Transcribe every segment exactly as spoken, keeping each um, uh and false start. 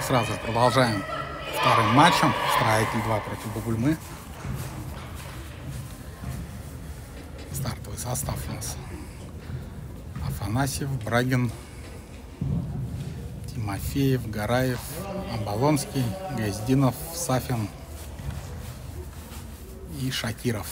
сразу же продолжаем вторым матчем. Строитель два против Бугульмы. Стартовый состав у нас: Афанасьев, Брагин, Тимофеев, Гараев, Оболонский, Гайздинов, Сафин и Шакиров.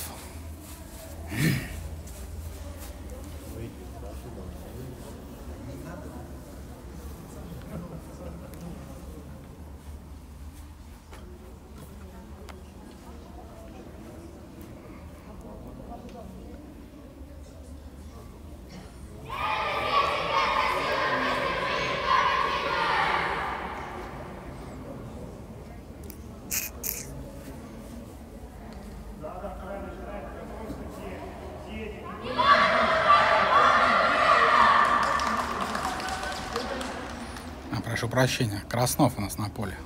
Прошу прощения, Краснов у нас на поле.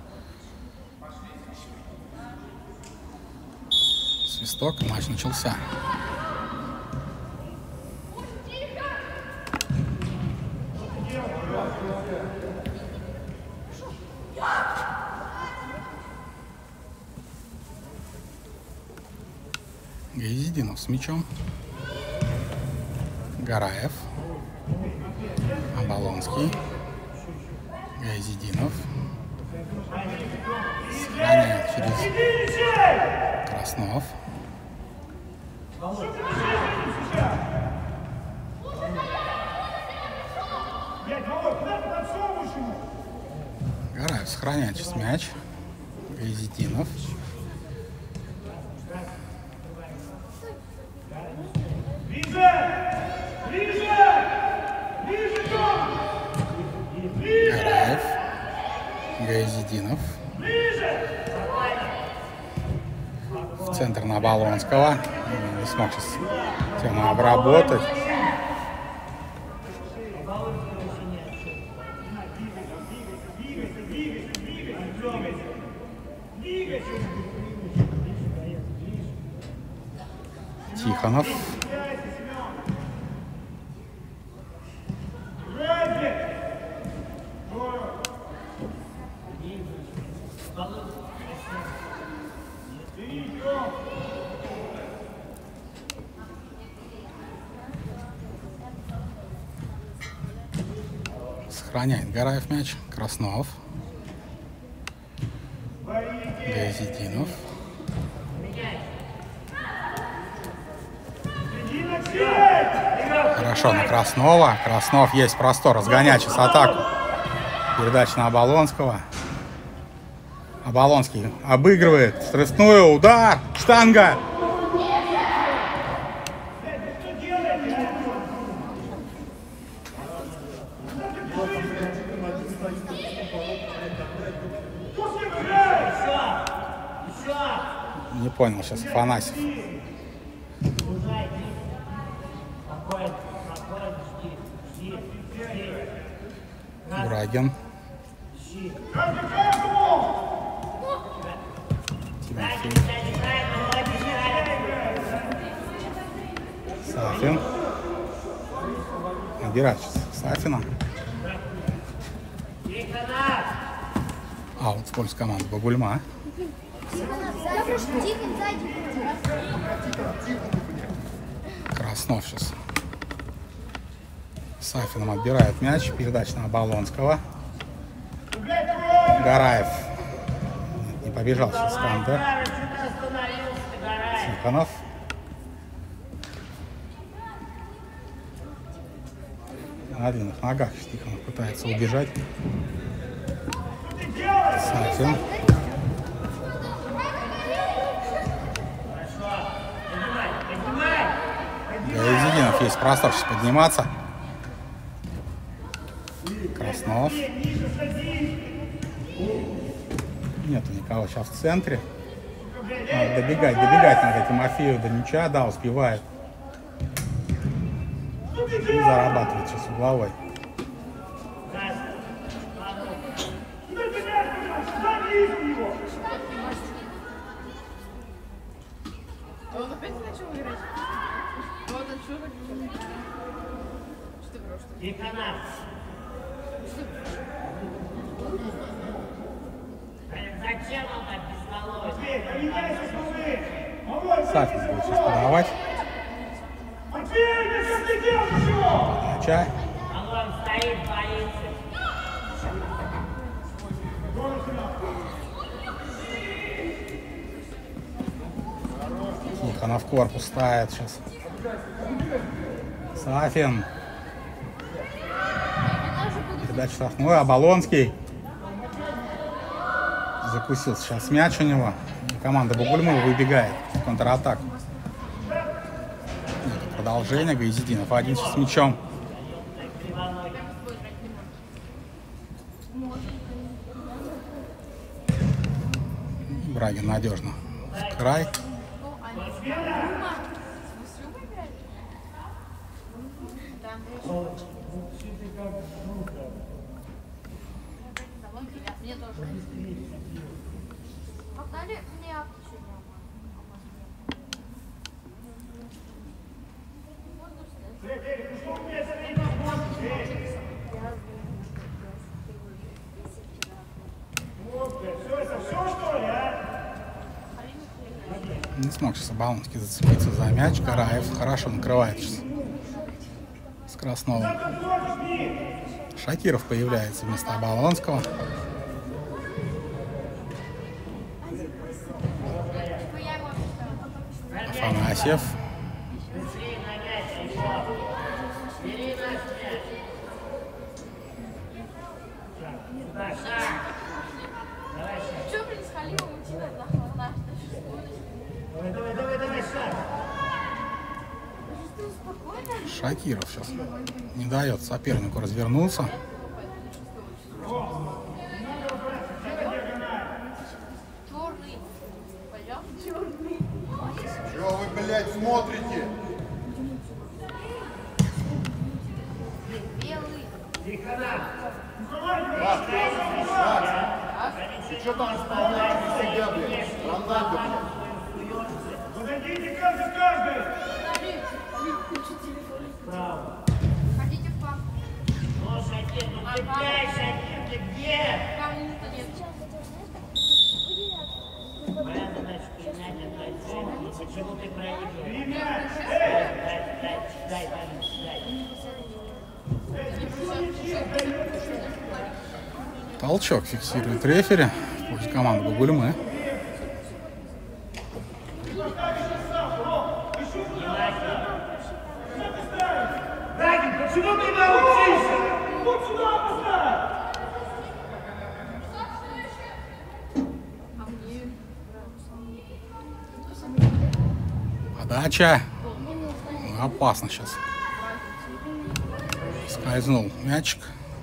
Свисток, матч начался. Гайздинов с мячом. Гараев. Оболонский. Гайздинов сохраняет через Краснов. Гараев сохраняет через мяч. Гайздинов. Гараев, Гайздинов. В центр на Оболонского. Не смог сейчас тему обработать. Тихонов. Сохраняет Гараев мяч. Краснов. Гайздинов. Хорошо на Краснова. Краснов, есть простор разгонять сейчас атаку. Передача на Оболонского. Оболонский обыгрывает. Стресную. Удар. Штанга. Не понял сейчас Афанасьев. Брагин. Тимофей. Сафин. Набирать сейчас Сафина. Аут в пользу команды Бугульма. Краснов сейчас Сафином отбирает мяч. Передача на Оболонского. Гараев. Не побежал сейчас Скандер. Тихонов. На длинных ногах Тихонов пытается убежать. Сафин. Гайздинов, есть простор сейчас подниматься. Краснов. Нету никого сейчас в центре. Надо добегать, добегать надо Тимофею до мяча. Да, успевает. И зарабатывает сейчас угловой. Он опять начал играть? Вот он что такое? Что ты просто? Сафин будет сейчас подавать. Подача. Тихонов в корпус ставит сейчас. Сафин. Передача штрафной. Оболонский. Закусил сейчас мяч у него. Команда Бугульмы выбегает в контратаку. Это продолжение. Гайзидинов один с мячом. Брагин надежно. В край. Мне тоже. Отдали мне акцию. Не смог сейчас Оболонский зацепиться за мяч. Караев хорошо накрывает сейчас с Красновым. Шакиров появляется вместо Оболонского. Афанасьев. Что происходило? Давай, давай, давай, Шакиров сейчас не дает сопернику развернуться. Чего вы, блядь, смотрите? Макс, Макс, ты что там исполняешь себя, блядь? Рональдо, блядь. Подойдите каждый, каждый! Хотите в пап? Ну, Шакир, ну ты, блядь, Шакир, ты где? Кому-то нет. Моя задача принять это отдельно, но почему ты проигрываешь? Дай, дай, дай, дай, дай. Толчок фиксирует рефери в пользу команды Бугульмы. Брагин, почему ты не учишься? Вот сюда поставь! Подача. Опасно сейчас. Скользнул мячик.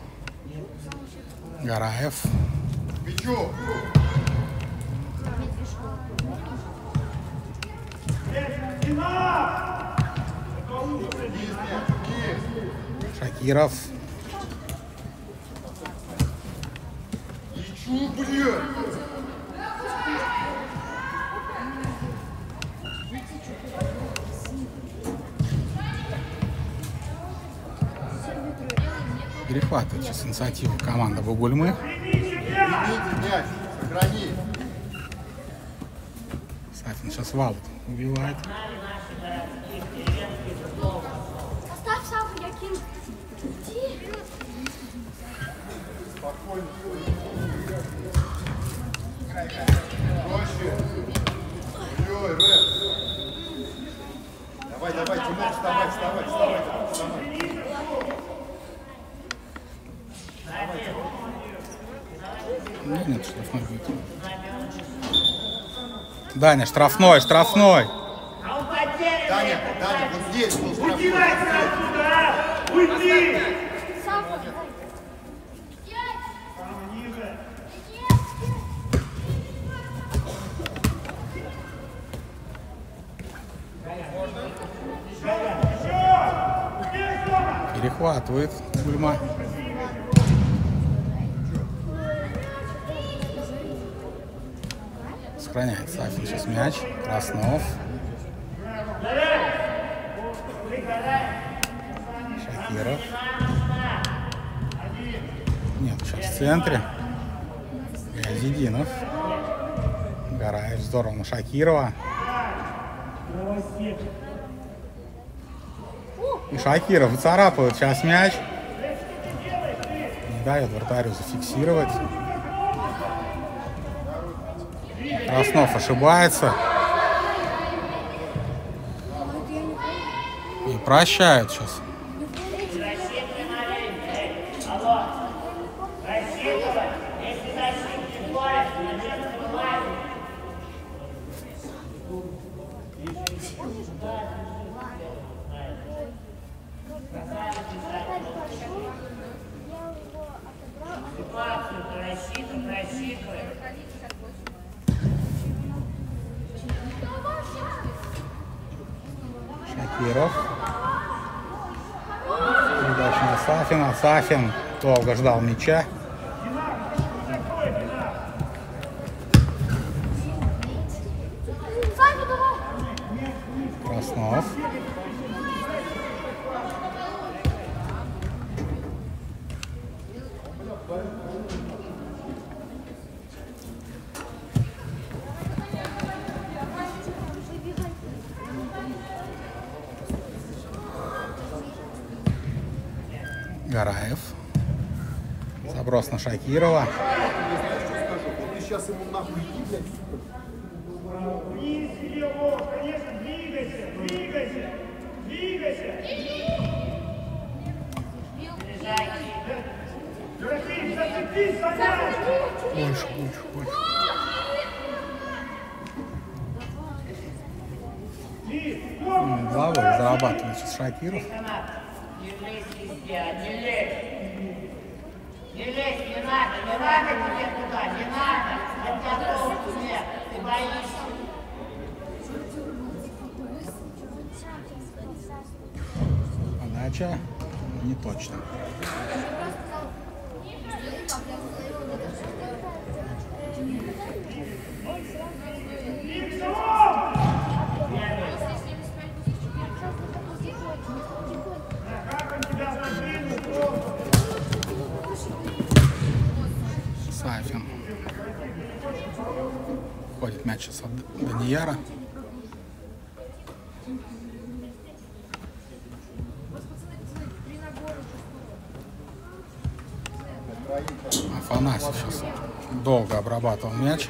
Гараев. Бичу! Шакиров. Бичу, блядь! Перехватывает сейчас инициативу команда Бугульмы. Примите мяч, сохрани. Сафин сейчас в аут убивает. Оставь Саву, я кину. Спокойно. Проще. Ой, рэп. Давай, давай, Тимур, вставай, вставай, вставай, вставай. Нет, нет, штрафной будет. Даня, штрафной, штрафной. Даня, Даня, вот здесь был штрафной. Убирайся отсюда, а! Уйди! Саву, давай. Ниже. Перехватывает Бугульма. Сохраняет Сафин сейчас мяч. Краснов. Шакиров. Нет, сейчас в центре. Азидинов. Гараев здорово на Шакирова. И Шакиров выцарапывает сейчас мяч. Не дает вратарю зафиксировать. Краснов ошибается. И прощают сейчас. Шакиров. Передача на Сафина. Сафин долго ждал мяча. Краснов. Гараев. Заброс на Шакирова. Ты сейчас ему нахуй иди, блядь. Вниз себе, Вов, конечно, двигайся, двигайся, двигайся. Трофим, зацепись, Саня! Больше, больше, больше. Головой зарабатывает сейчас Шакиров. Не лезь везде, не лезь. Не лезь, не надо, не надо тебе туда, не надо. От тебя толку нет, ты боишься. Подача не точно. Сафин. Входит мяч сейчас от Данияра. Афанасьев сейчас долго обрабатывал мяч.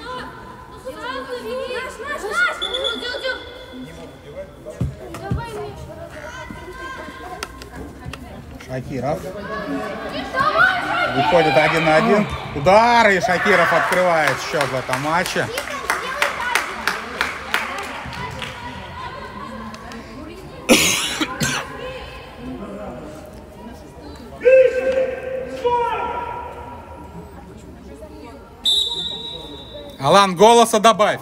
Шакиров. Выходит один на один. Удар, и Шакиров открывает счет в этом матче. Алан, голоса добавь.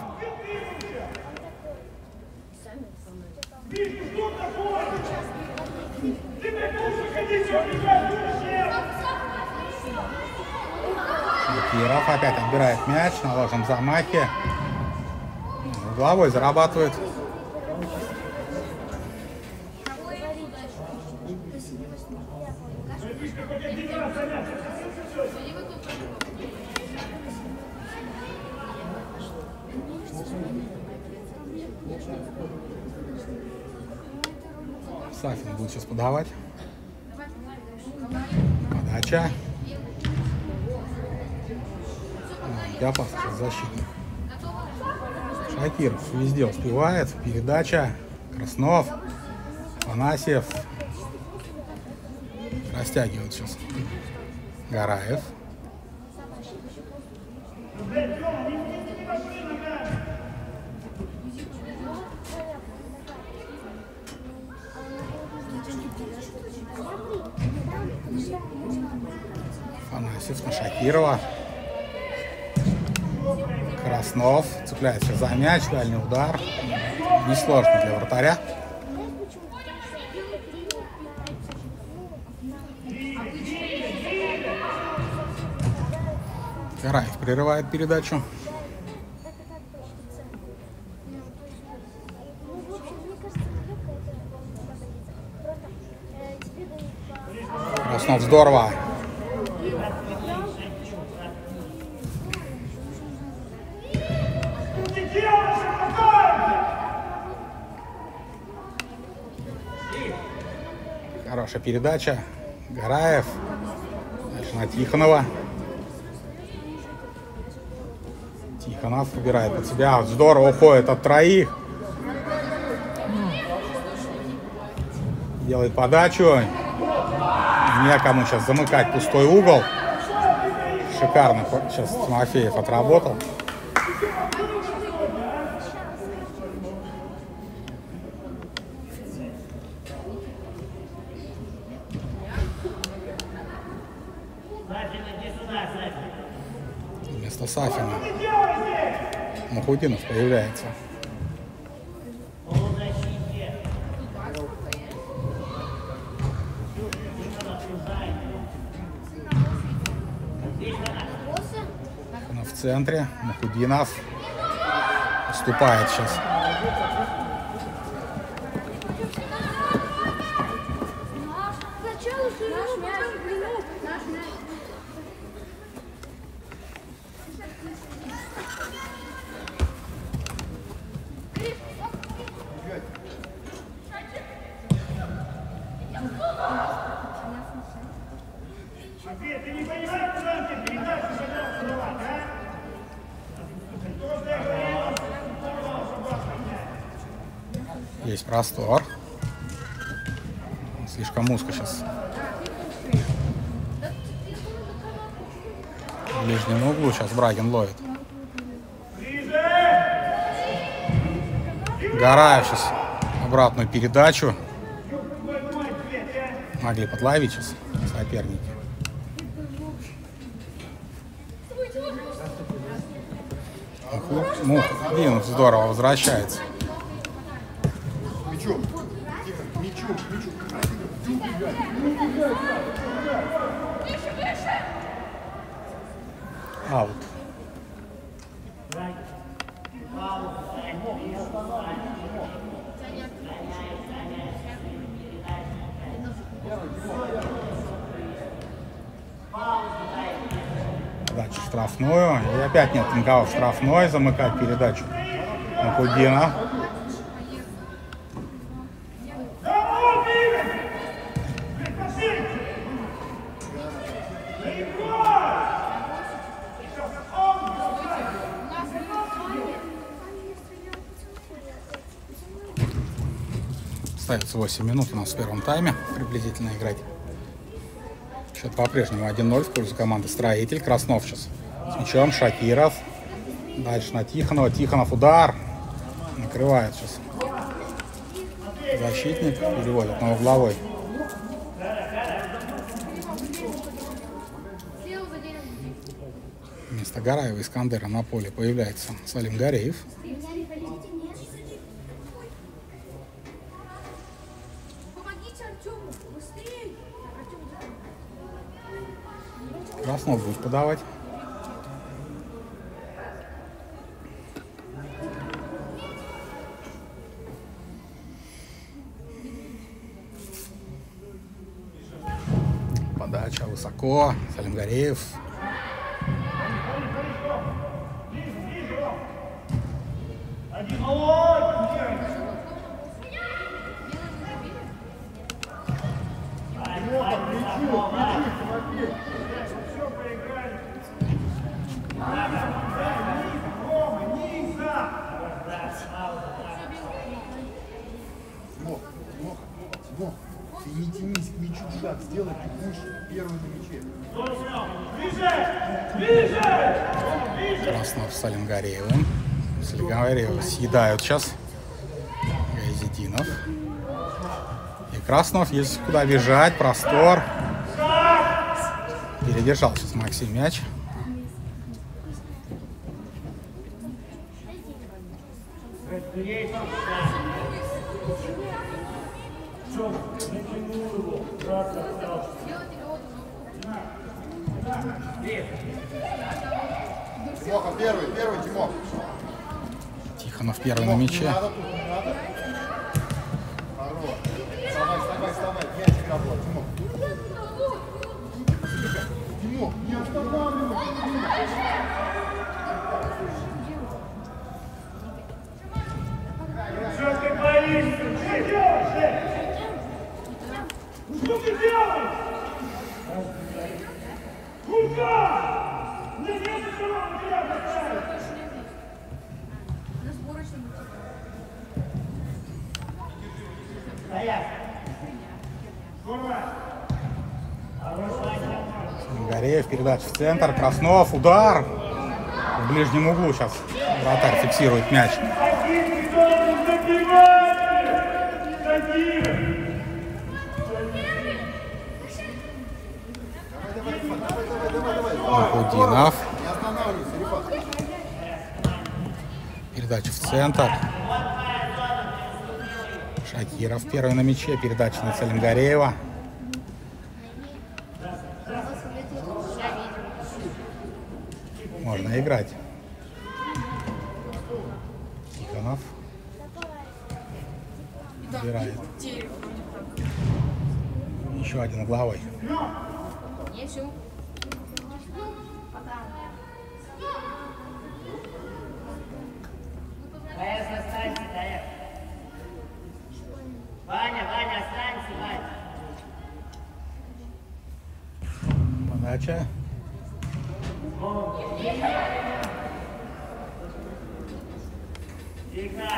Шакиров опять отбирает мяч на ложном замахе. Головой зарабатывает. Сафин будет сейчас подавать. Подача. Опасный сейчас защитник. Шакиров везде успевает. Передача. Краснов. Афанасьев. Растягивает сейчас. Гараев. Афанасьев на Шакирова. Краснов цепляется за мяч, дальний удар. Несложно для вратаря. Гараев прерывает передачу. Краснов здорово. Хорошая передача. Гараев. Дальше на Тихонова. Тихонов убирает под себя. Здорово уходит от троих. Делает подачу. Некому сейчас замыкать пустой угол. Шикарно сейчас Тимофеев отработал. Вместо Сафина Мухудинов появляется. В центре Мухудинов уступает сейчас. Ты не понимаешь, куда ты передачу собрался давать, а? Есть простор. Слишком узко сейчас. В ближнем углу сейчас Брагин ловит. Гараев сейчас обратную передачу. Могли подловить сейчас соперники. Мухудинов здорово возвращается. Мячом. Тихо. Мячом. Мячом. Аут. Подача штрафную. И опять нет никого в штрафной. Замыкать передачу Мухудинов. Остается восемь минут у нас в первом тайме приблизительно играть. Счет по-прежнему один ноль в пользу команды «Строитель». Краснов сейчас с мячом. Шакиров. Дальше на Тихонова. Тихонов удар. Накрывает сейчас защитник. Переводит на угловой. Вместо Гараева Искандера на поле появляется Салим Гареев. Краснов будет подавать. Подача высоко. Салим Гареев. Ты не тянись к мячу, шаг сделай, ты будешь первым на мяче. Краснов с Салим Гареевым. Салим Гареева съедают сейчас Гайзетдинов. И Краснов есть куда бежать, простор. Передержал сейчас Максим мяч. Тимоха, первый, первый, Тимох. Тихонов первый на мяче. Не надо, тут не надо. Хорош. Вставай, вставай, вставай. Мячик работает, Тимох. Тимох, не останавливай. Что ты боишься? Что делаешь? Сюда! Не здесь оставаться, материал поставить! На сборочном. Стоять! Гореев, передача в центр. Краснов, удар. В ближнем углу сейчас вратарь фиксирует мяч. Один должен забивать! Один! Худинов. Не останавливайся, Рифат. Передача в центр. Шакиров первый на мяче. Передача на Целимгареева. Можно играть. Тихонов. Убирает. Еще один угловой. Нечего. Боец, останься, Боец. Ваня, Ваня, останься, Ваня. Подача. Тихо.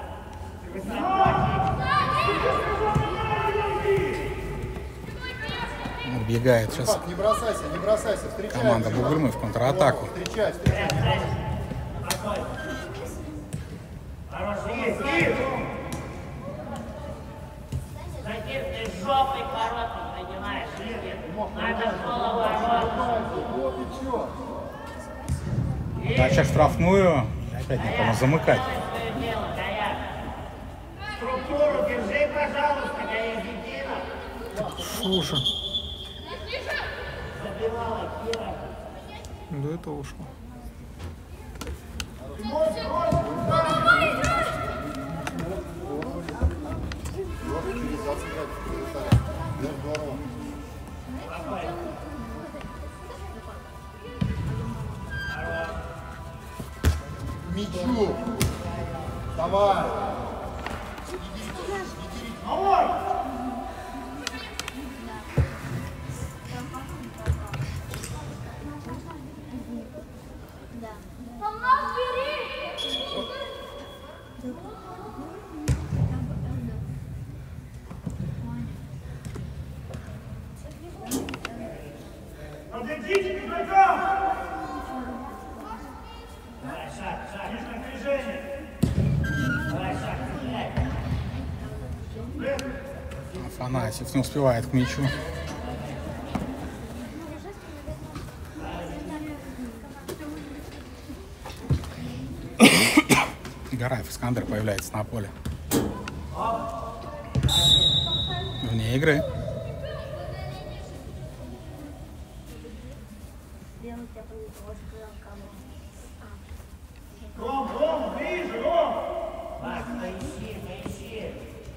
Убегает сейчас Рифат, не бросайся, не бросайся. Встречай. команда Бугурмы в контратаку. Встречай, встречай. Есть, есть. Закир, ты жопой коротким поднимаешь, Игорь. Надо голову обратно. Вот и чё. Подача в штрафную. И опять некому замыкать. Свое дело, Гаяк. Структуру держи, пожалуйста, Гаязидинов. Слушай. Забивала Кира. Да это ушло. Через двадцать пять. Здорово. Мячу. Давай. Подойдите к игрокам! Давай, шаг, шаг. Есть напряжение! Давай, шаг, стреляй. Афанасьев не успевает к мячу. Гараев Искандер появляется на поле. Вне игры. Ром, Ром, ближе, Ром! Макс, поищи, поищи.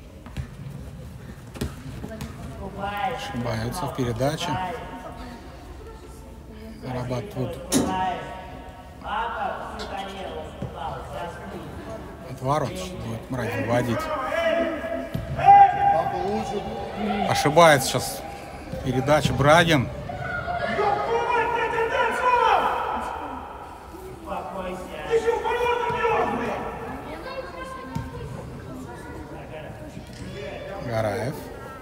Купаешь, Ошибаются в передаче. Зарабатывают купаешь. Папа всю карьеру выступал, сейчас ты. от ворот. Будет Мрадин водить. Папа лучше. Ошибается сейчас передача Брагин. Ёб-твою мать, не отдай слова! Успокойся. Ты же в ворота мёртвый! Гараев.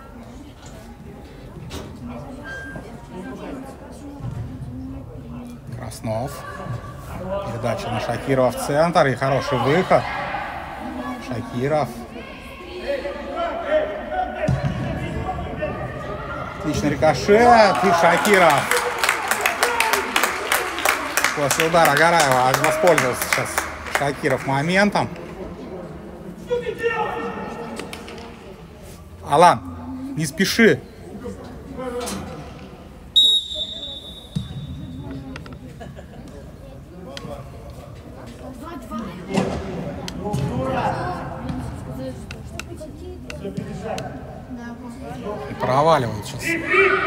Краснов. Передача на Шакирова в центр. И хороший выход. Шакиров. Отличный рикошет. И Шакиров. После удара Гараева воспользовался сейчас Шакиров моментом. Что ты делаешь? Алан, не спеши. И проваливают сейчас. Что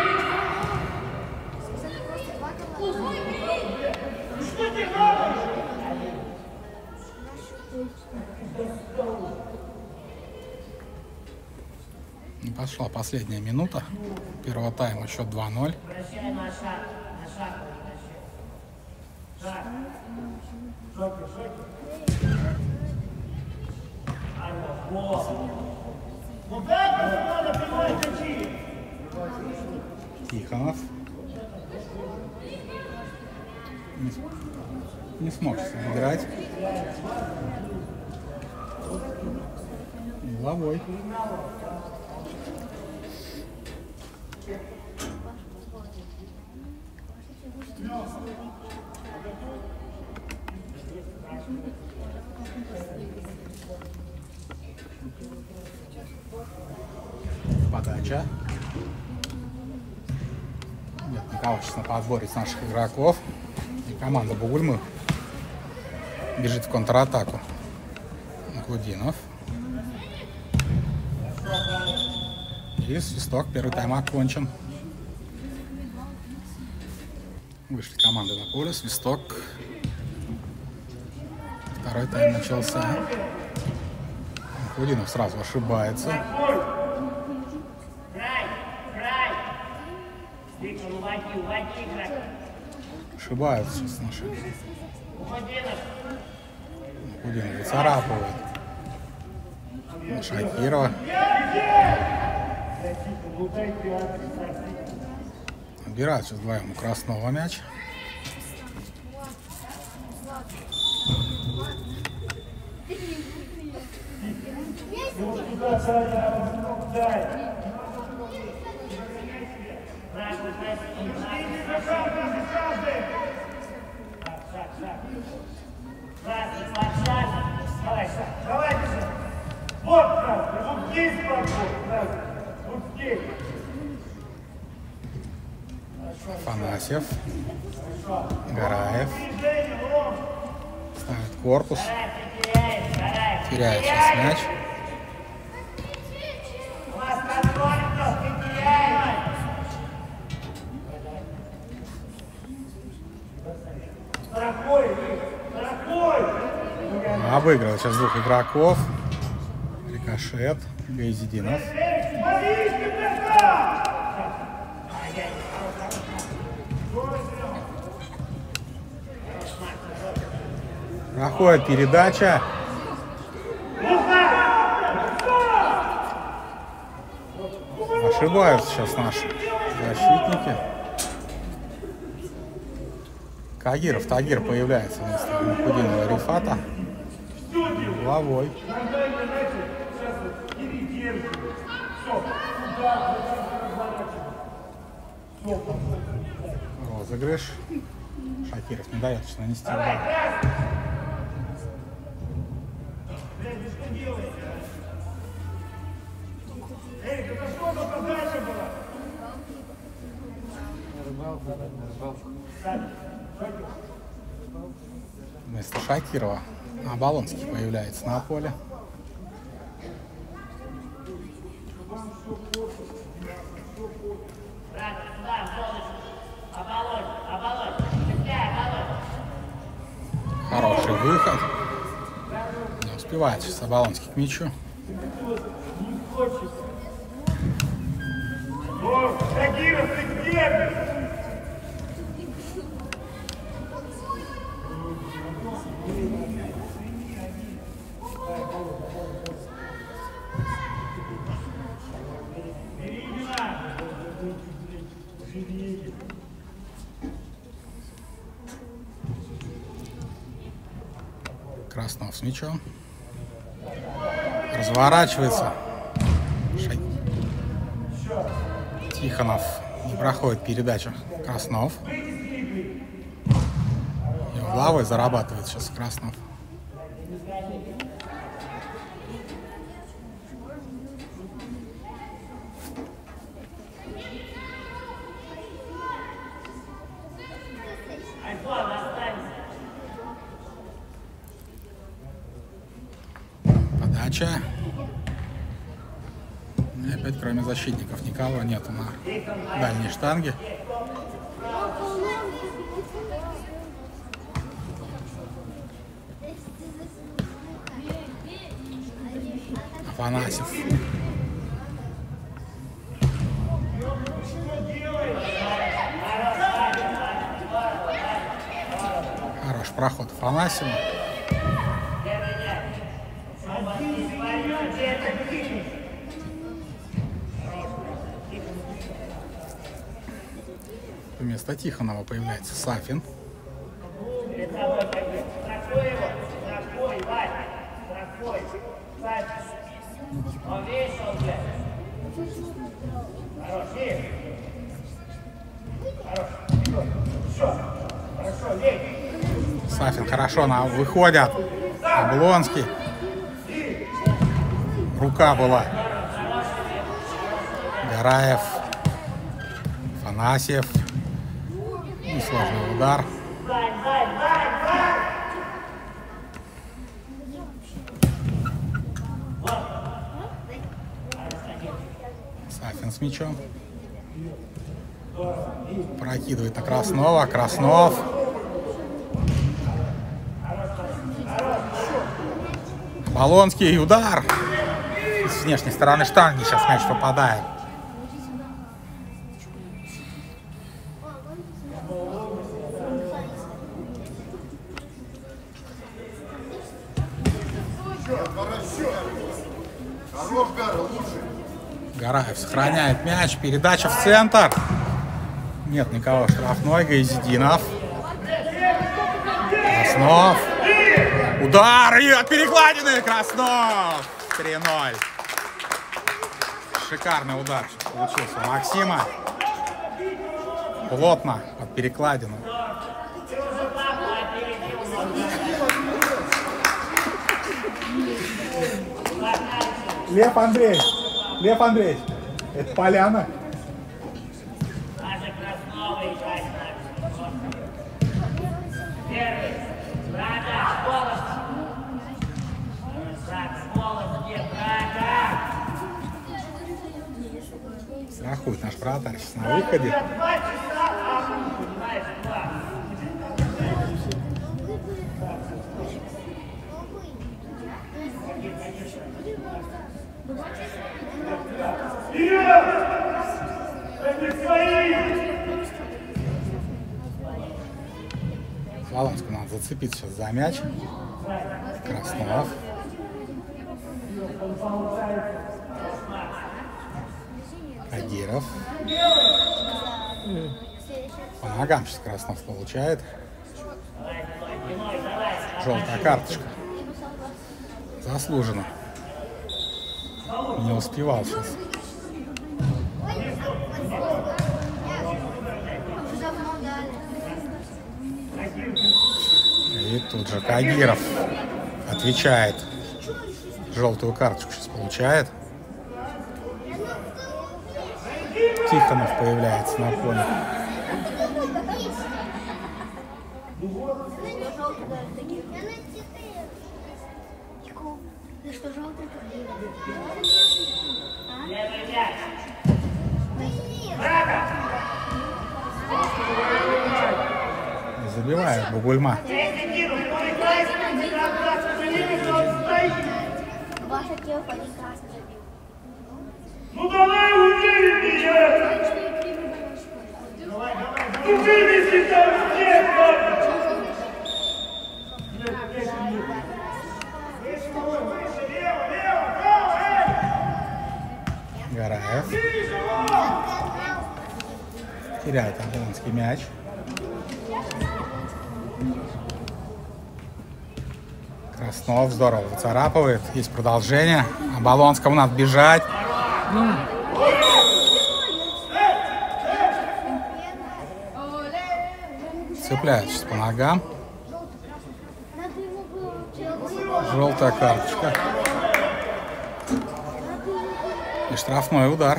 тебе надо? Пошла последняя минута первого тайма, счет два ноль. Прощай на шаг, на Тихонов. Не, не смог играть. Головой. Подача. Нет никого сейчас на подборе из наших игроков. И команда Бугульмы бежит в контратаку. Клудинов. И свисток. Первый тайм окончен. Вышли команды на поле. Свисток. Второй тайм начался. Клудинов сразу ошибается. Ошибаются сейчас наши. Клудинов выцарапывает. Шакирова. Отбирают сейчас вдвоем у Красного мяч. Давайте же! Вот красный, вот здесь подбор, красный, вот здесь. Афанасьев. Гараев. Ставит корпус. Теряет сейчас мяч. Обыгрывает сейчас двух игроков. Рикошет. Гайзидинов. Проходит передача. Ошибаются сейчас наши защитники. Кагиров, Тагир появляется вместо Мухудинова Рифата. Головой. Розыгрыш. Шакиров не дает сейчас нанести удар. Вместо Шакирова Оболонский появляется на поле. Хороший выход. Не успевает сейчас Оболонский к мячу. Тагиров, ты где? Краснов с мячом. Разворачивается. Шаг. Тихонов не проходит передачу. Краснов. И угловой зарабатывает сейчас Краснов. Подача. И опять кроме защитников никого нету на дальней штанге. Афанасьев. проход Афанасьева. Вместо Тихонова появляется Сафин. Сафин хорошо на выходят. Облонский. Рука была. Гараев. Афанасьев. Несложный удар. Сафин с мячом. Прокидывает на Краснова. Краснов. Болонский удар. С внешней стороны штанги сейчас мяч попадает. Гараев сохраняет мяч. Передача в центр. Нет никого. Штрафной. Гайзидинов. Краснов. Удар и от перекладины. Краснов. три ноль. Шикарный удар получился у Максима. Плотно под перекладину. Лев Андреевич, Лев Андреевич, это поляна. Страхует наш вратарь сейчас на выходе. Волонскому надо зацепиться сейчас за мяч. Краснов. Кадиров. По ногам сейчас Краснов получает. Желтая карточка. Заслуженно. Не успевал сейчас. И тут же Кадиров отвечает. Желтую карточку сейчас получает. Тихонов появляется на поле. Забивает Бугульма. Ну давай увидим меня! Ну вывези там всех! Гараев. Теряет Облонский мяч. Краснов здорово выцарапывает. Есть продолжение. А Болонскому надо бежать. Цепляет сейчас по ногам. Желтая карточка. И штрафной удар.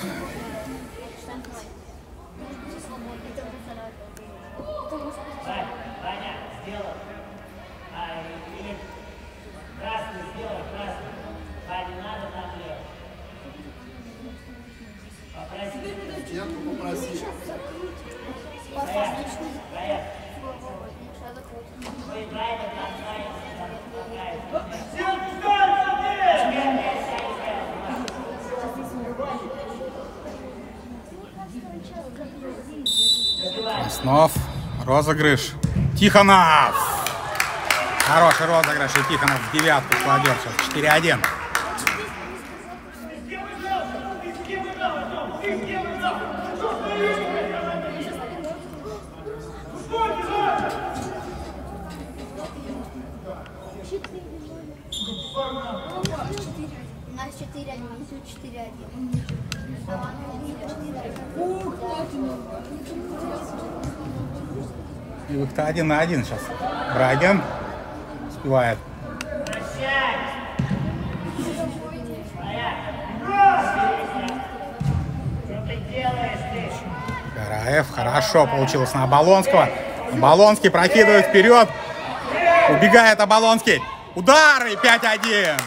Краснов. Розыгрыш. Тихонов. Хороший розыгрыш, и Тихонов в девятку кладет сейчас. четыре один. У нас четыре один, четыре один. И их-то один на один сейчас. Брагин успевает. Гараев. Хорошо получилось на Оболонского. Оболонский прокидывает вперед. Убегает Оболонский. Удар и пять один.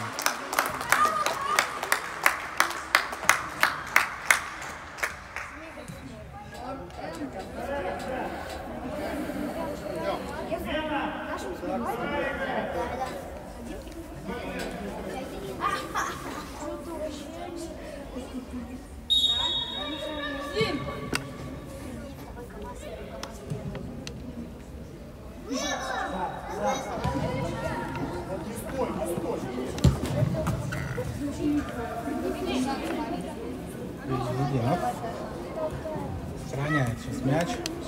Везидинов сохраняет сейчас мяч.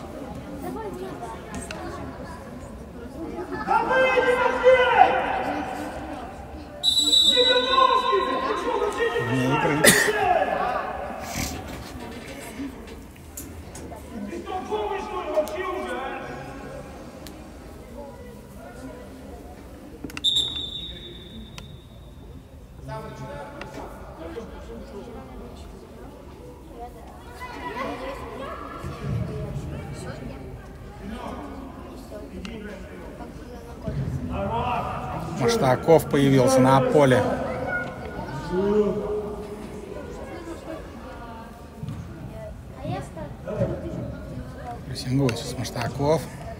Вне игры. Маштаков появился на поле. Прессингует сейчас Маштаков.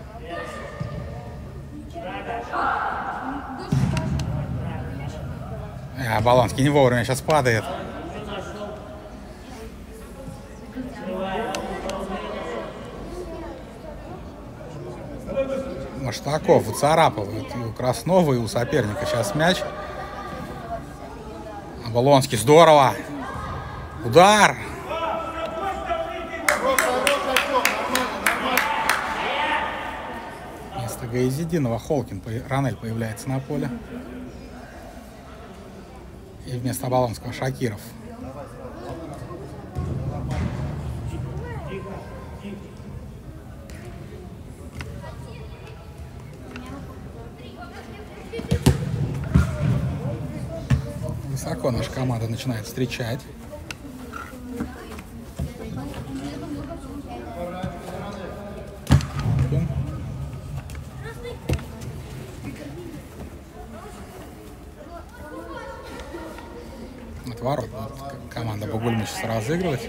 А, Оболонский не вовремя сейчас падает. Маштаков выцарапывает и у Краснова, и у соперника сейчас мяч. Оболонский, здорово. Удар. Вместо Гаизидинова Холкин, Ранель появляется на поле. И вместо Оболонского Шакиров. Высоко наша команда начинает встречать. От ворот вот команда Бугульмы сейчас разыгрывать.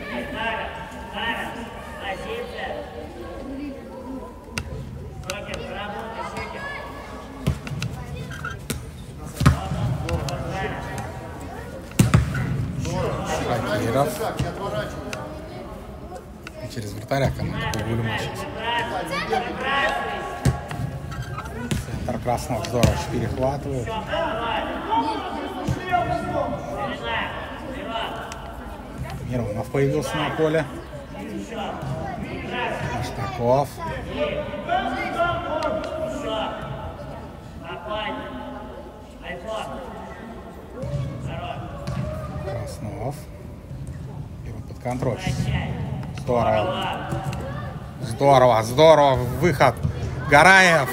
Шакиров. И через вратаря команда Бугульмы сейчас. Центр Краснов здорово перехватывает. Миронов появился на поле. Маштаков. Краснов. Берут под контроль. Здорово. Здорово, здорово. Выход. Гараев.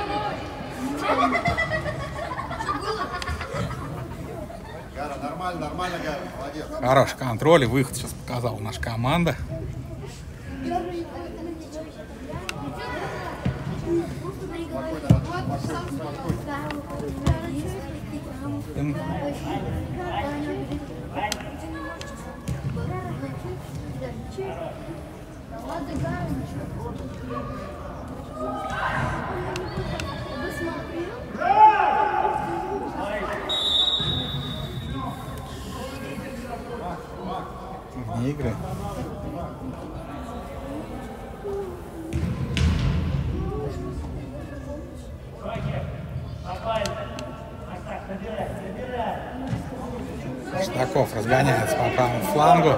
Гара, нормально, нормально, Гара, молодец. Хороший контроль и выход сейчас показала наша команда. Вне игры. Шестаков разгоняется по правому флангу.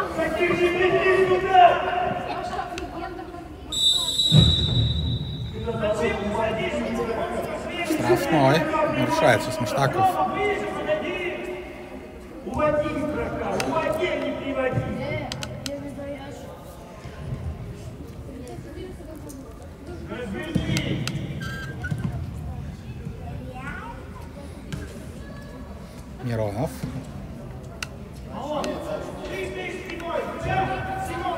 Штрафной. Нарушает сейчас Маштаков. Уводи игрока, уводи, не приводи. Разверни. Миронов. Ты, ты, спиной, Симон,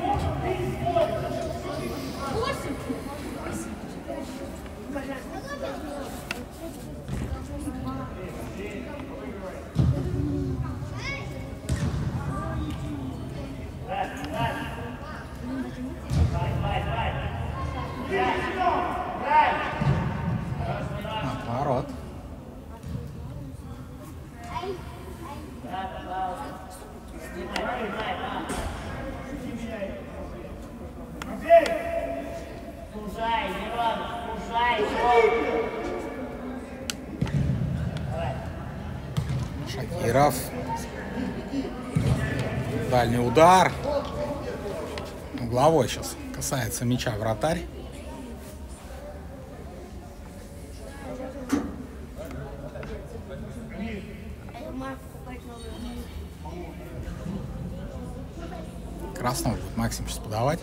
Отворот. Слушай, Мирон, слушай, Шакиров. Дальний удар. Угловой сейчас касается мяча вратарь. Краснов будет Максим сейчас подавать.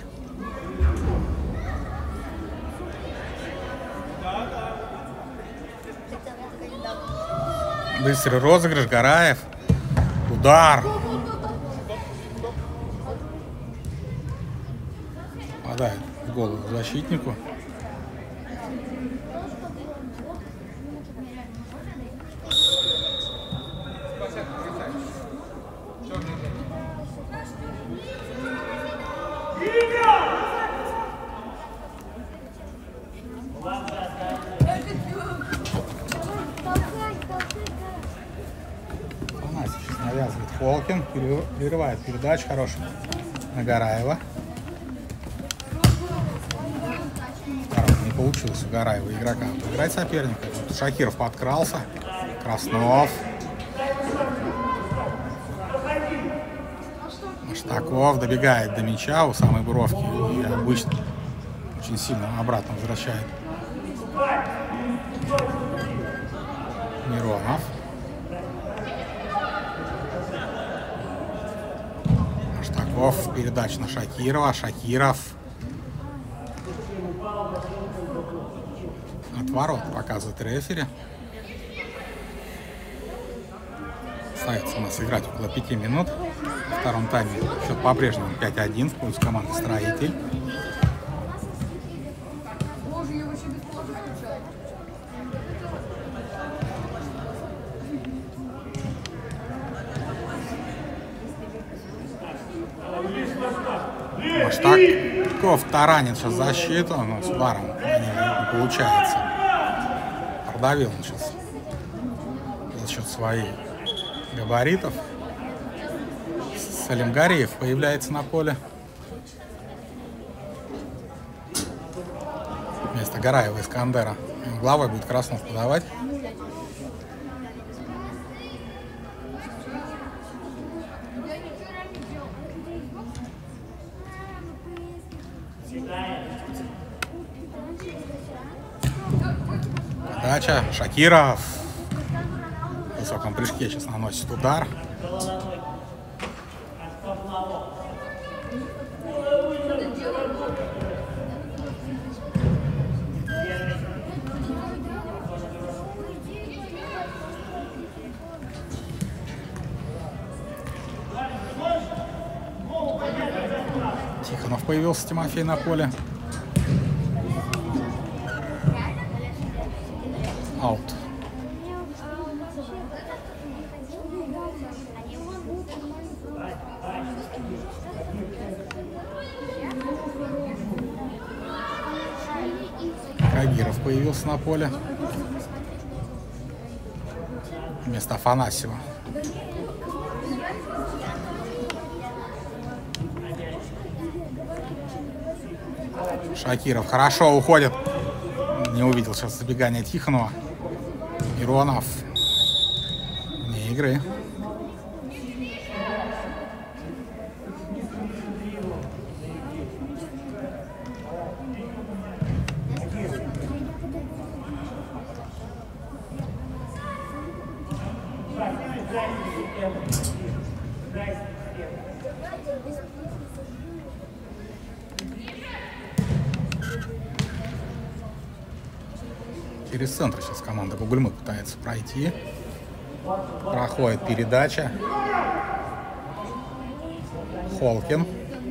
Быстрый розыгрыш, Гараев. Удар. Попадает в голову защитнику. Навязывает Холкин, перерывает передачу хорошую на Гараева. Не получилось у Гараева игрока играть соперника. Тут Шакиров подкрался. Краснов. Маштаков добегает до мяча у самой бровки и обычно очень сильно обратно возвращает. Миронов. Маштаков, передача на Шакирова. Шакиров. Отворот показывает рефери. Остается у нас играть около пяти минут. Во втором тайме счет по-прежнему пять один в пользу команды «Строитель». Маштаков таранит сейчас защиту, но с ударом не получается. Продавил он сейчас за счет своих габаритов. Салимгариев появляется на поле. Вместо Гараева и Искандера. Главой будет Краснов подавать. Подача. Шакиров. В высоком прыжке сейчас наносит удар. Тихонов появился, Тимофей на поле. Аут. Кагиров появился на поле вместо Афанасьева. Шакиров хорошо уходит. Не увидел сейчас забегание Тихонова. Миронов вне игры. Через центр сейчас команда Гугульмы пытается пройти. Проходит передача. Холкин.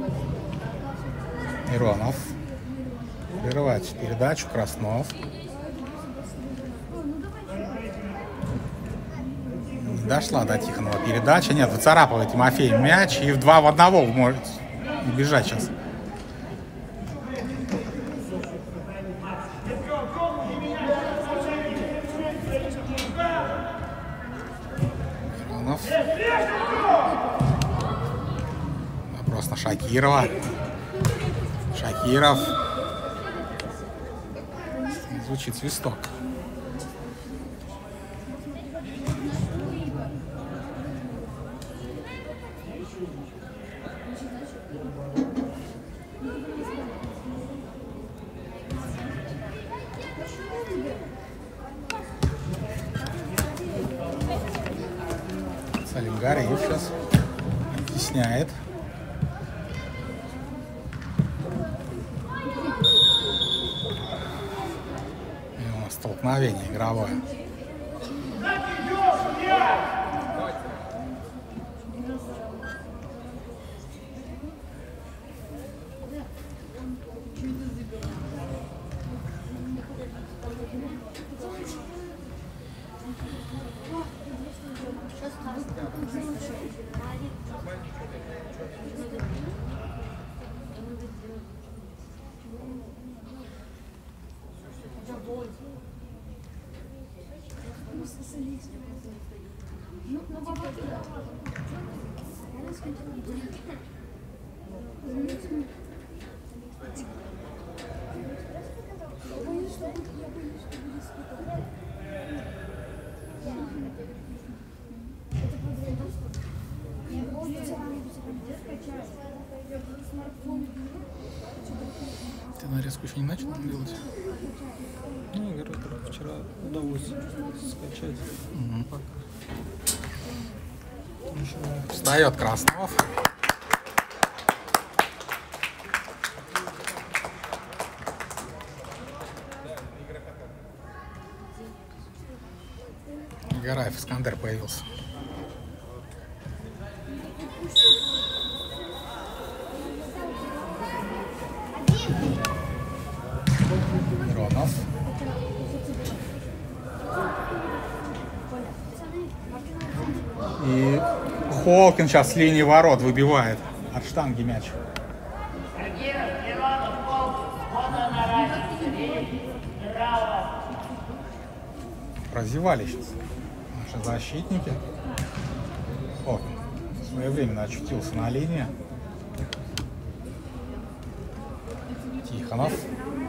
Миронов. Прерывает передачу. Краснов. Не дошла до Тихонова передача. Нет, выцарапывает Тимофей мяч. И в два в одного может бежать сейчас. Миронов. Вопрос на Шакирова. Шакиров. Звучит свисток. Салимгариев сейчас объясняет. И у нас столкновение игровое. Ты нарезку еще не начал делать? Ну, я говорю, вчера удалось скачать. Угу. Пока. Встает Краснов. Гараев Искандер появился. Миронов. И Холкин сейчас с линии ворот выбивает от штанги мяч. Прозевали сейчас наши защитники. Холкин своевременно очутился на линии. Тихонов.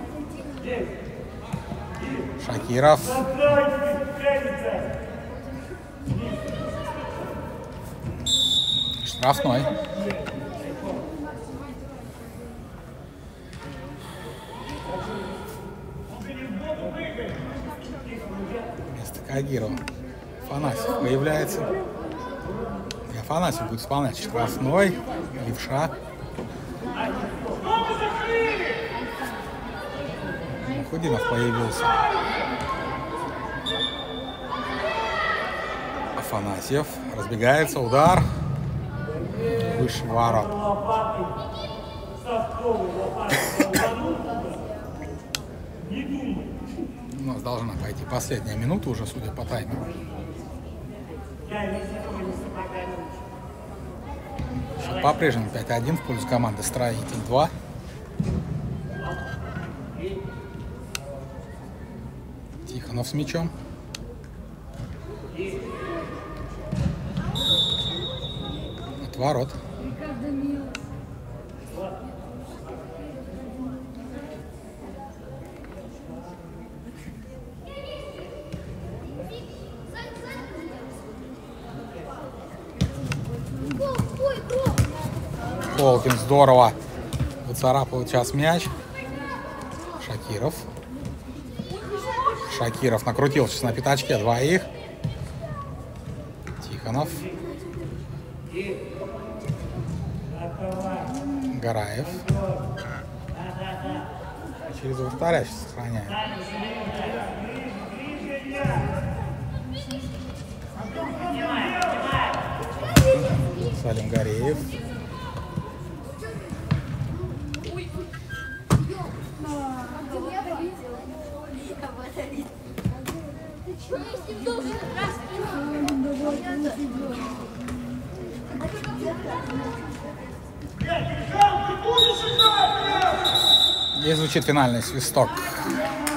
Шакиров. Штрафной. Вместо Кагирова Афанасьев появляется. И Афанасьев будет исполнять штрафной. Левша. Худинов появился. Афанасьев. Разбегается. Удар. Выше ворот. У нас должна пойти последняя минута уже, судя по таймеру. По-прежнему пять один в пользу команды Строитель два. Тихонов с мячом. От ворот. Холкин здорово выцарапал сейчас мяч. Шакиров. Шакиров накрутил сейчас на пятачке двоих. Тихонов. Гараев. Через вратаря сейчас сохраняет. Салим Гареев. И звучит финальный свисток.